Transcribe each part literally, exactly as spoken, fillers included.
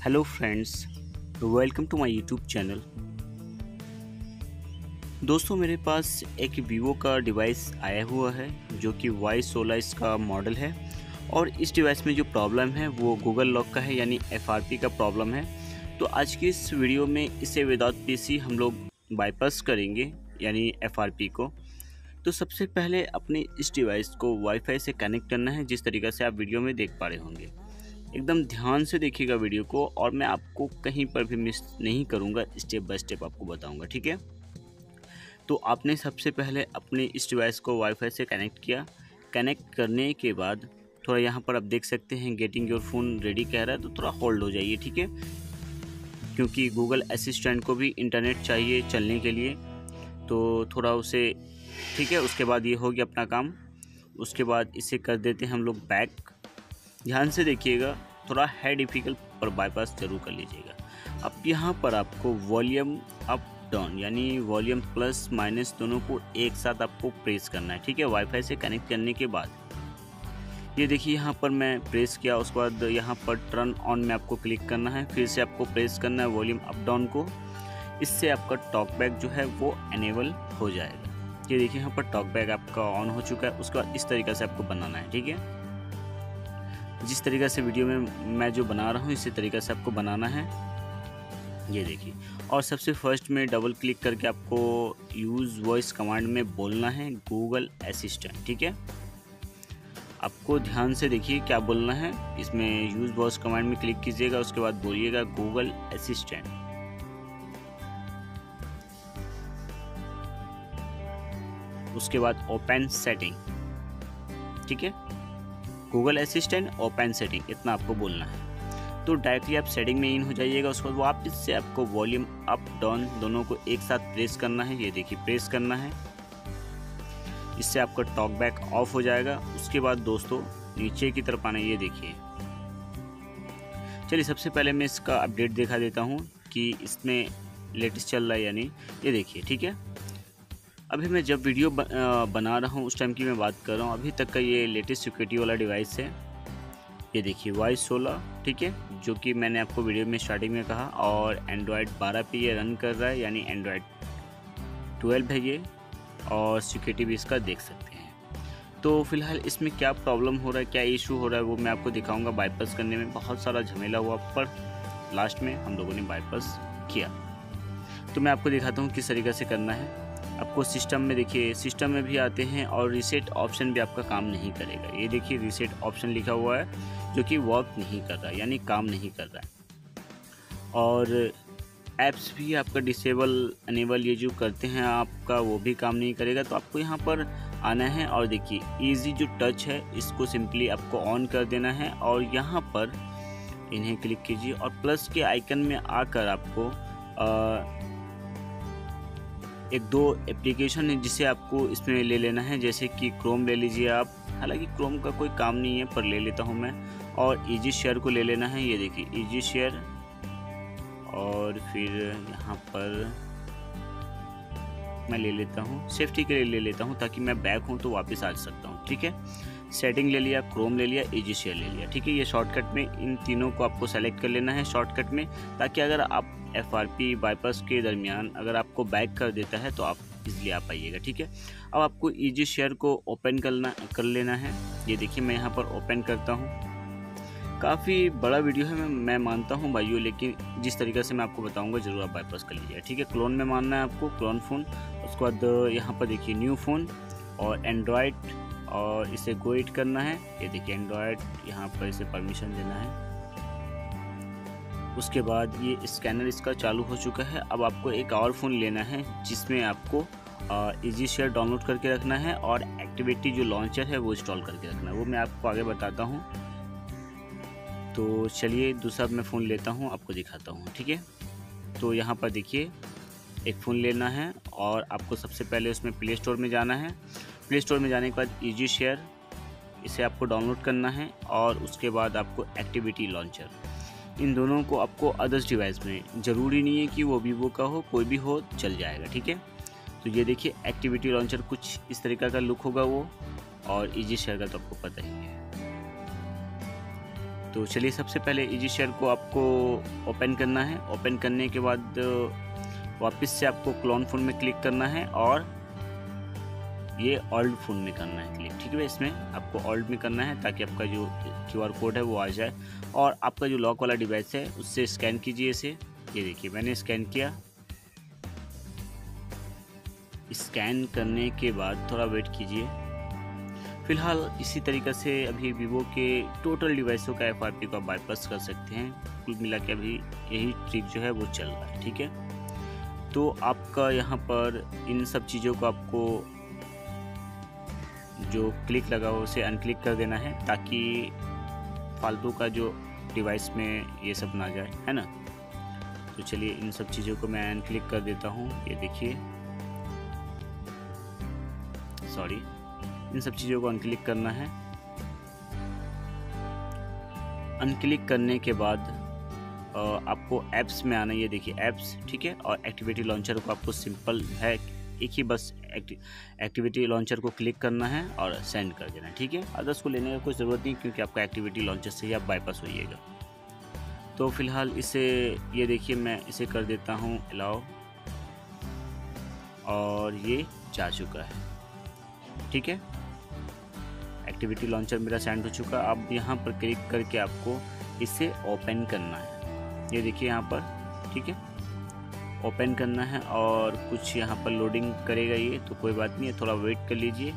Hello friends, welcome to my YouTube channel. दोस्तों, मेरे पास एक वीवो का डिवाइस आया हुआ है जो कि वाई सोलह इसका मॉडल है और इस डिवाइस में जो प्रॉब्लम है वो गूगल लॉक का है, यानी एफ आर पी का प्रॉब्लम है। तो आज की इस वीडियो में इसे विदाउट पीसी हम लोग बाईपास करेंगे, यानी एफ आर पी को। तो सबसे पहले अपने इस डिवाइस को वाईफाई से कनेक्ट करना है, जिस तरीक़े से आप वीडियो में देख पा रहे होंगे। एकदम ध्यान से देखिएगा वीडियो को, और मैं आपको कहीं पर भी मिस नहीं करूंगा, स्टेप बाय स्टेप आपको बताऊंगा, ठीक है। तो आपने सबसे पहले अपने इस डिवाइस को वाईफाई से कनेक्ट किया। कनेक्ट करने के बाद थोड़ा यहाँ पर आप देख सकते हैं गेटिंग योर फ़ोन रेडी कह रहा है, तो थोड़ा होल्ड हो जाइए, ठीक है, क्योंकि गूगल असिस्टेंट को भी इंटरनेट चाहिए चलने के लिए, तो थोड़ा उसे, ठीक है। उसके बाद ये हो गया अपना काम। उसके बाद इसे कर देते हैं हम लोग बैक। ध्यान से देखिएगा, थोड़ा है डिफ़िकल्ट, पर बाईपास जरूर कर लीजिएगा। अब यहाँ पर आपको वॉल्यूम अप डाउन, यानी वॉल्यूम प्लस माइनस दोनों को एक साथ आपको प्रेस करना है, ठीक है। वाईफाई से कनेक्ट करने के बाद ये देखिए, यहाँ पर मैं प्रेस किया। उसके बाद यहाँ पर टर्न ऑन में आपको क्लिक करना है, फिर से आपको प्रेस करना है वॉल्यूम अप डाउन को। इससे आपका टॉक बैक जो है वो एनेबल हो जाएगा। ये देखिए, यहाँ पर टॉक बैक आपका ऑन हो चुका है। उसके बाद इस तरीके से आपको बनाना है, ठीक है। जिस तरीक़े से वीडियो में मैं जो बना रहा हूँ इसी तरीक़े से आपको बनाना है, ये देखिए। और सबसे फर्स्ट में डबल क्लिक करके आपको यूज़ वॉइस कमांड में बोलना है गूगल असिस्टेंट, ठीक है। आपको ध्यान से देखिए क्या बोलना है। इसमें यूज़ वॉइस कमांड में क्लिक कीजिएगा, उसके बाद बोलिएगा गूगल असिस्टेंट। उसके बाद ओपन सेटिंग, ठीक है। गूगल असिस्टेंट ओपन सेटिंग, इतना आपको बोलना है। तो डायरेक्टली आप सेटिंग में इन हो जाइएगा। उसके बाद वापस से आपको वॉल्यूम अप डाउन दोनों को एक साथ प्रेस करना है, ये देखिए प्रेस करना है। इससे आपका टॉक बैक ऑफ हो जाएगा। उसके बाद दोस्तों नीचे की तरफ आना, ये देखिए। चलिए सबसे पहले मैं इसका अपडेट दिखा देता हूँ कि इसमें लेटेस्ट चल रहा है, यानी ये देखिए, ठीक है। अभी मैं जब वीडियो बना रहा हूँ उस टाइम की मैं बात कर रहा हूँ, अभी तक का ये लेटेस्ट सिक्योरिटी वाला डिवाइस है। ये देखिए वाई सोलह, ठीक है, जो कि मैंने आपको वीडियो में स्टार्टिंग में कहा, और एंड्रॉयड बारह पे ये रन कर रहा है, यानी एंड्रॉयड ट्वेल्व है ये, और सिक्योरिटी भी इसका देख सकते हैं। तो फिलहाल इसमें क्या प्रॉब्लम हो रहा है, क्या इशू हो रहा है, वो मैं आपको दिखाऊँगा। बाईपास करने में बहुत सारा झमेला हुआ, पर लास्ट में हम लोगों ने बाईपास किया। तो मैं आपको दिखाता हूँ किस तरीके से करना है। आपको सिस्टम में देखिए, सिस्टम में भी आते हैं, और रीसेट ऑप्शन भी आपका काम नहीं करेगा। ये देखिए रीसेट ऑप्शन लिखा हुआ है, जो कि वर्क नहीं कर रहा है, यानी काम नहीं कर रहा है। और ऐप्स भी आपका डिसेबल अनेबल ये जो करते हैं आपका, वो भी काम नहीं करेगा। तो आपको यहाँ पर आना है, और देखिए ईजी जो टच है इसको सिंपली आपको ऑन कर देना है, और यहाँ पर इन्हें क्लिक कीजिए, और प्लस के आइकन में आकर आपको आ, एक दो एप्लीकेशन है जिसे आपको इसमें ले लेना है, जैसे कि क्रोम ले लीजिए आप। हालांकि क्रोम का कोई काम नहीं है, पर ले लेता हूं मैं। और इजी शेयर को ले लेना है, ये देखिए इजी शेयर। और फिर यहाँ पर मैं ले लेता हूँ, सेफ्टी के लिए ले लेता हूँ, ताकि मैं बैक हूँ तो वापस आ सकता हूँ, ठीक है। सेटिंग ले लिया, क्रोम ले लिया, इजी शेयर ले लिया, ठीक है। ये शॉर्टकट में इन तीनों को आपको सेलेक्ट कर लेना है शॉर्टकट में, ताकि अगर आप एफ आर पी बाईपास के दरमियान अगर आपको बैक कर देता है तो आप इजीली आ पाइएगा, ठीक है। अब आपको इजी शेयर को ओपन करना कर लेना है। ये देखिए मैं यहाँ पर ओपन करता हूँ। काफ़ी बड़ा वीडियो है, मैं मैं मानता हूँ भाइयों, लेकिन जिस तरीके से मैं आपको बताऊँगा ज़रूर आप बाईपास कर लीजिए, ठीक है। क्लोन में मानना है आपको, क्लोन फ़ोन। उसके बाद यहाँ पर देखिए न्यू फ़ोन और एंड्रॉयड, और इसे गो इट करना है। ये देखिए एंड्रॉयड, यहाँ पर इसे परमिशन देना है। उसके बाद ये स्कैनर इसका चालू हो चुका है। अब आपको एक और फ़ोन लेना है जिसमें आपको इजी शेयर डाउनलोड करके रखना है, और एक्टिविटी जो लॉन्चर है वो इंस्टॉल करके रखना है, वो मैं आपको आगे बताता हूँ। तो चलिए दूसरा मैं फ़ोन लेता हूँ, आपको दिखाता हूँ, ठीक है। तो यहाँ पर देखिए एक फ़ोन लेना है, और आपको सबसे पहले उसमें प्ले स्टोर में जाना है। प्ले स्टोर में जाने के बाद इजी शेयर, इसे आपको डाउनलोड करना है, और उसके बाद आपको एक्टिविटी लॉन्चर, इन दोनों को आपको अदर्स डिवाइस में, ज़रूरी नहीं है कि वो वीवो का हो, कोई भी हो चल जाएगा, ठीक है। तो ये देखिए एक्टिविटी लॉन्चर कुछ इस तरीक़े का लुक होगा वो, और इजी शेयर का तो आपको पता ही है। तो चलिए सबसे पहले इजी शेयर को आपको ओपन करना है। ओपन करने के बाद वापस से आपको क्लोन फ़ोन में क्लिक करना है और ये ओल्ड फ़ोन में करना है क्लिक, ठीक है। इसमें आपको ओल्ड में करना है ताकि आपका जो क्यूआर कोड है वो आ जाए, और आपका जो लॉक वाला डिवाइस है उससे स्कैन कीजिए इसे। ये देखिए मैंने स्कैन किया। स्कैन करने के बाद थोड़ा वेट कीजिए। फ़िलहाल इसी तरीक़े से अभी वीवो के टोटल डिवाइसों का एफ आर पी को आप बाईपास कर सकते हैं। कुल मिला के अभी यही ट्रिक जो है वो चल रहा है, ठीक है। तो आपका यहाँ पर इन सब चीज़ों को आपको जो क्लिक लगा हो उसे अनक्लिक कर देना है ताकि फालतू का जो डिवाइस में ये सब ना जाए, है ना। तो चलिए इन सब चीज़ों को मैं अनक्लिक कर देता हूँ। ये देखिए, सॉरी, इन सब चीज़ों को अनक्लिक करना है। अनक्लिक करने के बाद आपको ऐप्स में आना है। ये देखिए ऐप्स, ठीक है। और एक्टिविटी लॉन्चर को आपको सिंपल है एक ही बस एक्टिविटी लॉन्चर को क्लिक करना है और सेंड कर देना है, ठीक है। अदर्स को लेने का कोई ज़रूरत नहीं क्योंकि आपका एक्टिविटी लॉन्चर से ही आप बाईपास होइएगा। तो फिलहाल इसे ये देखिए मैं इसे कर देता हूँ अलाउ, और ये जा चुका है, ठीक है। एक्टिविटी लॉन्चर मेरा सेंड हो चुका। अब यहाँ पर क्लिक करके आपको इसे ओपन करना है। ये देखिए यहाँ पर, ठीक है, ओपन करना है और कुछ यहाँ पर लोडिंग करेगा ये, तो कोई बात नहीं है, थोड़ा वेट कर लीजिए।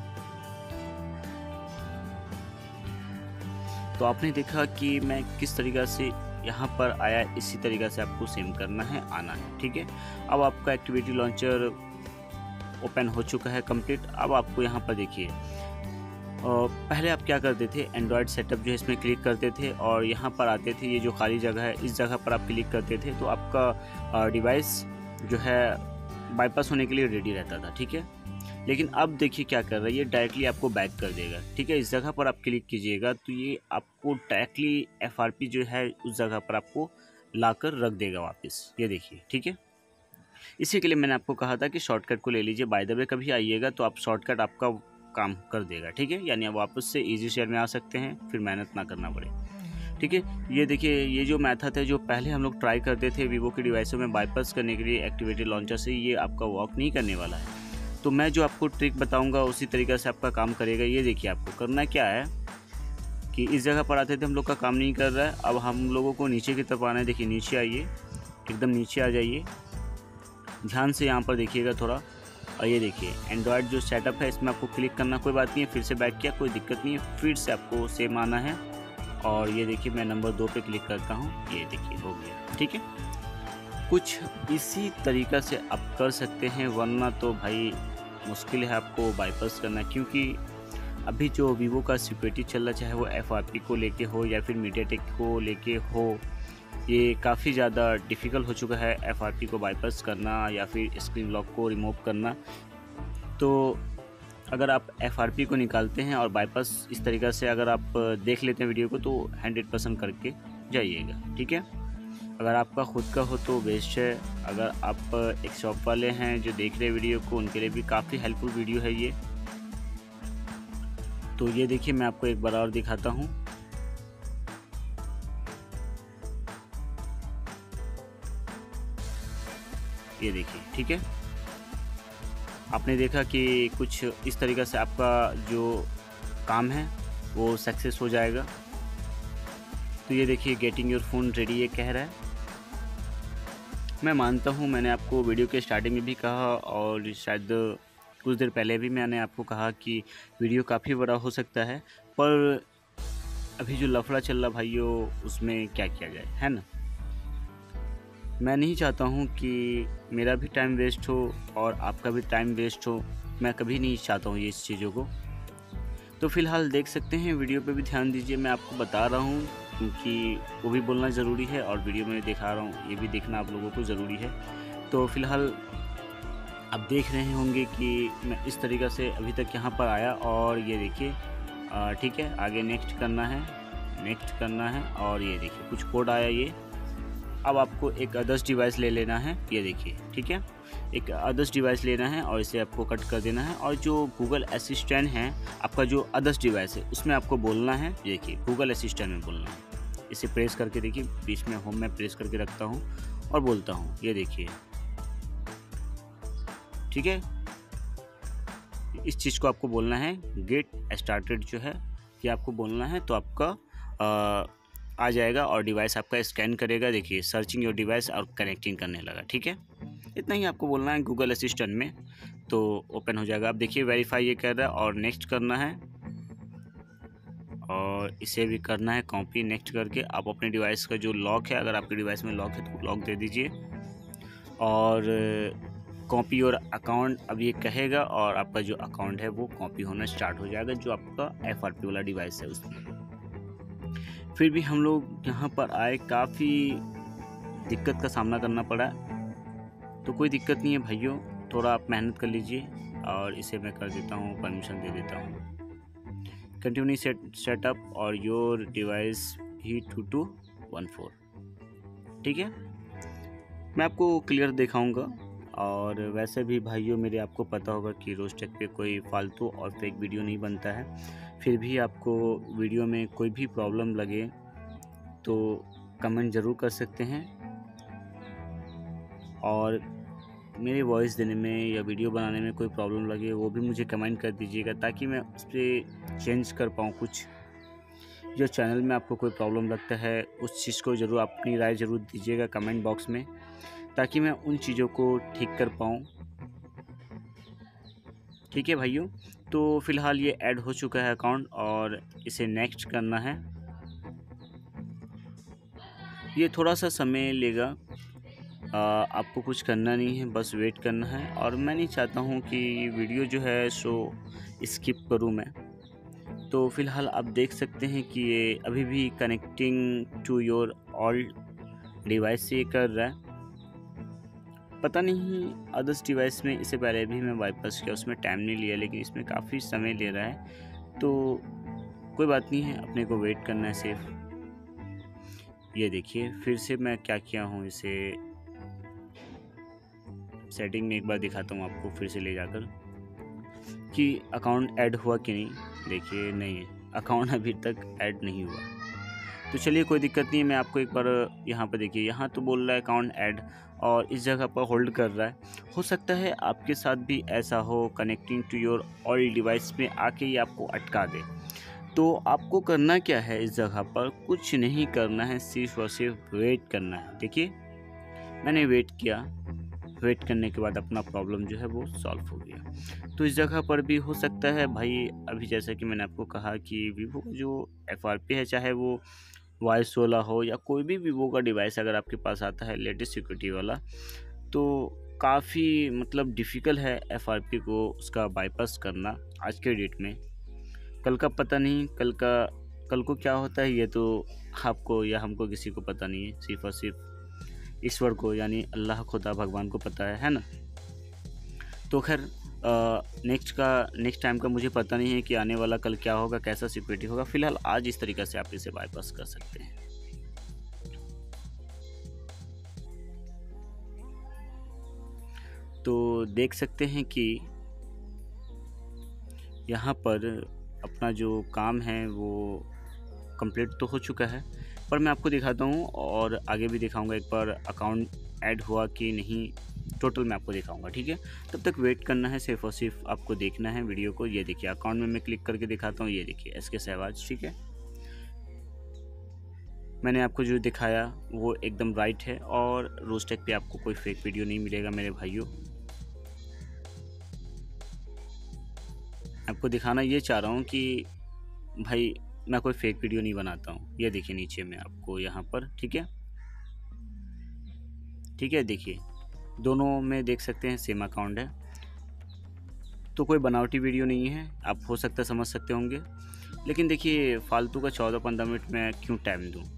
तो आपने देखा कि मैं किस तरीक़ा से यहाँ पर आया, इसी तरीक़ा से आपको सेम करना है, आना है, ठीक है। अब आपका एक्टिविटी लॉन्चर ओपन हो चुका है कंप्लीट। अब आपको यहाँ पर देखिए, पहले आप क्या करते थे, एंड्रॉयड सेटअप जो है इसमें क्लिक करते थे और यहाँ पर आते थे, ये जो खाली जगह है इस जगह पर आप क्लिक करते थे तो आपका डिवाइस जो है बाईपास होने के लिए रेडी रहता था, ठीक है। लेकिन अब देखिए क्या कर रहा है, ये डायरेक्टली आपको बैक कर देगा, ठीक है। इस जगह पर आप क्लिक कीजिएगा तो ये आपको डायरेक्टली एफ आर पी जो है उस जगह पर आपको लाकर रख देगा वापस। ये देखिए, ठीक है। इसी के लिए मैंने आपको कहा था कि शॉर्टकट को ले लीजिए। बाय द वे कभी आइएगा तो आप शॉर्टकट आपका काम कर देगा, ठीक है। यानी आप वापस से इजी शेयर में आ सकते हैं, फिर मेहनत ना करना पड़े, ठीक है। ये देखिए, ये जो मेथड है जो पहले हम लोग ट्राई करते थे वीवो के डिवाइसों में बाईपास करने के लिए एक्टिविटी लॉन्चर से, ये आपका वर्क नहीं करने वाला है। तो मैं जो आपको ट्रिक बताऊंगा उसी तरीक़े से आपका काम करेगा। ये देखिए, आपको करना क्या है कि इस जगह पर आते थे हम लोग का काम नहीं कर रहा है, अब हम लोगों को नीचे की तरफ आना है। देखिए नीचे आइए, एकदम नीचे आ जाइए, ध्यान से यहाँ पर देखिएगा थोड़ा। और ये देखिए एंड्रॉयड जो सेटअप है इसमें आपको क्लिक करना, कोई बात नहीं है, फिर से बैक किया, कोई दिक्कत नहीं है, फिर से आपको सेम आना है। और ये देखिए मैं नंबर दो पे क्लिक करता हूँ, ये देखिए हो गया, ठीक है। कुछ इसी तरीक़ा से आप कर सकते हैं, वरना तो भाई मुश्किल है आपको बाईपास करना, क्योंकि अभी जो वीवो का सिक्योरिटी चल रहा, चाहे वो एफ आर पी को लेके हो या फिर मीडियाटेक को लेके हो, ये काफ़ी ज़्यादा डिफ़िकल्ट हो चुका है एफ आर पी को बाईपास करना या फिर स्क्रीन लॉक को रिमूव करना। तो अगर आप एफ आर पी को निकालते हैं और बाईपास इस तरीक़े से अगर आप देख लेते हैं वीडियो को तो हंड्रेड परसेंट करके जाइएगा, ठीक है। अगर आपका ख़ुद का हो तो बेस्ट है। अगर आप एक शॉप वाले हैं जो देख रहे हैं वीडियो को, उनके लिए भी काफ़ी हेल्पफुल वीडियो है ये। तो ये देखिए मैं आपको एक बार और दिखाता हूँ। ये देखिए, ठीक है। आपने देखा कि कुछ इस तरीक़े से आपका जो काम है वो सक्सेस हो जाएगा। तो ये देखिए गेटिंग योर फ़ोन रेडी ये कह रहा है। मैं मानता हूँ, मैंने आपको वीडियो के स्टार्टिंग में भी कहा और शायद कुछ देर पहले भी मैंने आपको कहा कि वीडियो काफ़ी बड़ा हो सकता है, पर अभी जो लफड़ा चल रहा भाइयों उसमें क्या किया जाए, है ना। मैं नहीं चाहता हूँ कि मेरा भी टाइम वेस्ट हो और आपका भी टाइम वेस्ट हो, मैं कभी नहीं चाहता हूँ ये इस चीज़ों को। तो फ़िलहाल देख सकते हैं, वीडियो पे भी ध्यान दीजिए, मैं आपको बता रहा हूँ क्योंकि वो भी बोलना ज़रूरी है और वीडियो में दिखा रहा हूँ ये भी देखना आप लोगों को ज़रूरी है। तो फ़िलहाल आप देख रहे होंगे कि मैं इस तरीक़े से अभी तक यहाँ पर आया और ये देखिए, ठीक है, आगे नेक्स्ट करना है, नेक्स्ट करना है और ये देखिए कुछ कोड आया ये। अब आपको एक अदर्स डिवाइस ले लेना है, ये देखिए, ठीक है, एक अदर्स डिवाइस लेना है और इसे आपको कट कर देना है। और जो गूगल असिस्टेंट है आपका जो अदर्स डिवाइस है उसमें आपको बोलना है, देखिए गूगल असिस्टेंट में बोलना है, इसे प्रेस करके देखिए, बीच में होम में प्रेस करके रखता हूँ और बोलता हूँ, ये देखिए, ठीक है। इस चीज़ को आपको बोलना है गेट स्टार्टेड जो है ये आपको बोलना है, तो आपका आ, आ जाएगा और डिवाइस आपका स्कैन करेगा। देखिए सर्चिंग योर डिवाइस और कनेक्टिंग करने लगा, ठीक है। इतना ही आपको बोलना है गूगल असिस्टेंट में, तो ओपन हो जाएगा। आप देखिए वेरीफाई ये कर रहा है और नेक्स्ट करना है, और इसे भी करना है कॉपी। नेक्स्ट करके आप अपने डिवाइस का जो लॉक है, अगर आपके डिवाइस में लॉक है तो लॉक दे दीजिए, और कॉपी और अकाउंट अब ये कहेगा, और आपका जो अकाउंट है वो कॉपी होना स्टार्ट हो जाएगा, जो आपका एफ आर पी वाला डिवाइस है उसमें। फिर भी हम लोग यहाँ पर आए, काफ़ी दिक्कत का सामना करना पड़ा, तो कोई दिक्कत नहीं है भाइयों, थोड़ा आप मेहनत कर लीजिए। और इसे मैं कर देता हूँ, परमिशन दे देता हूँ, कंटिन्यू सेट सेटअप और योर डिवाइस ही टू टू वन फोर, ठीक है। मैं आपको क्लियर दिखाऊंगा। और वैसे भी भाइयों मेरे, आपको पता होगा कि रोस्टेक पे कोई फालतू और फेक वीडियो नहीं बनता है। फिर भी आपको वीडियो में कोई भी प्रॉब्लम लगे तो कमेंट ज़रूर कर सकते हैं, और मेरे वॉइस देने में या वीडियो बनाने में कोई प्रॉब्लम लगे वो भी मुझे कमेंट कर दीजिएगा, ताकि मैं उस पर चेंज कर पाऊँ कुछ। जो चैनल में आपको कोई प्रॉब्लम लगता है उस चीज़ को ज़रूर अपनी राय ज़रूर दीजिएगा कमेंट बॉक्स में, ताकि मैं उन चीज़ों को ठीक कर पाऊँ, ठीक है भाइयों। तो फ़िलहाल ये ऐड हो चुका है अकाउंट, और इसे नेक्स्ट करना है। ये थोड़ा सा समय लेगा, आ, आपको कुछ करना नहीं है, बस वेट करना है। और मैं नहीं चाहता हूँ कि वीडियो जो है सो स्किप करूँ मैं। तो फ़िलहाल आप देख सकते हैं कि ये अभी भी connecting to your all device से कर रहा है। पता नहीं अदर्स डिवाइस में इसे पहले भी मैं वाईपास किया, उसमें टाइम नहीं लिया, लेकिन इसमें काफ़ी समय ले रहा है। तो कोई बात नहीं है, अपने को वेट करना है सिर्फ। ये देखिए फिर से मैं क्या किया हूँ, इसे सेटिंग में एक बार दिखाता हूँ आपको फिर से ले जाकर कि अकाउंट ऐड हुआ कि नहीं। देखिए नहीं है, अकाउंट अभी तक ऐड नहीं हुआ। तो चलिए कोई दिक्कत नहीं है, मैं आपको एक बार यहाँ पर देखिए, यहाँ तो बोल रहा है अकाउंट ऐड, और इस जगह पर होल्ड कर रहा है। हो सकता है आपके साथ भी ऐसा हो, connecting to your all device में आके ये आपको अटका दे। तो आपको करना क्या है, इस जगह पर कुछ नहीं करना है, सिर्फ और सिर्फ वेट करना है। देखिए मैंने वेट किया, वेट करने के बाद अपना प्रॉब्लम जो है वो सॉल्व हो गया। तो इस जगह पर भी हो सकता है भाई, अभी जैसा कि मैंने आपको कहा कि वीवो जो एफ आर पी है, चाहे वो वाई सोलह हो या कोई भी वीवो का डिवाइस अगर आपके पास आता है लेटेस्ट सिक्योरिटी वाला, तो काफ़ी मतलब डिफ़िकल्ट है एफ आर पी को उसका बाईपास करना आज के डेट में। कल का पता नहीं, कल का कल को क्या होता है ये तो आपको या हमको किसी को पता नहीं है, सिर्फ और सिर्फ ईश्वर को यानी अल्लाह खुदा भगवान को पता है है ना। तो खैर नेक्स्ट का नेक्स्ट टाइम का मुझे पता नहीं है कि आने वाला कल क्या होगा, कैसा सिक्योरिटी होगा। फिलहाल आज इस तरीक़े से आप इसे बाईपास कर सकते हैं। तो देख सकते हैं कि यहाँ पर अपना जो काम है वो कंप्लीट तो हो चुका है, पर मैं आपको दिखाता हूँ और आगे भी दिखाऊंगा एक बार अकाउंट ऐड हुआ कि नहीं, टोटल मैं आपको दिखाऊंगा, ठीक है। तब तक वेट करना है, सिर्फ और सिर्फ आपको देखना है वीडियो को। ये देखिए अकाउंट में मैं क्लिक करके दिखाता हूँ, ये देखिए एस के सहवाज, ठीक है। मैंने आपको जो दिखाया वो एकदम राइट है, और रोस्टेक पे आपको कोई फेक वीडियो नहीं मिलेगा मेरे भाइयों। आपको दिखाना ये चाह रहा हूँ कि भाई मैं कोई फेक वीडियो नहीं बनाता हूँ। ये देखिए नीचे में आपको यहाँ पर, ठीक है ठीक है देखिए दोनों में देख सकते हैं सेम अकाउंट है, तो कोई बनावटी वीडियो नहीं है। आप हो सकता है समझ सकते होंगे, लेकिन देखिए फालतू का चौदह पंद्रह मिनट में क्यों टाइम दूँ।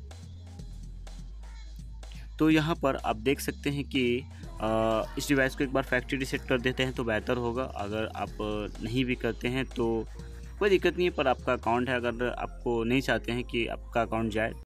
तो यहाँ पर आप देख सकते हैं कि आ, इस डिवाइस को एक बार फैक्ट्री रीसेट कर देते हैं तो बेहतर होगा। अगर आप नहीं भी करते हैं तो कोई दिक्कत नहीं है, पर आपका अकाउंट है, अगर आपको नहीं चाहते हैं कि आपका अकाउंट जाए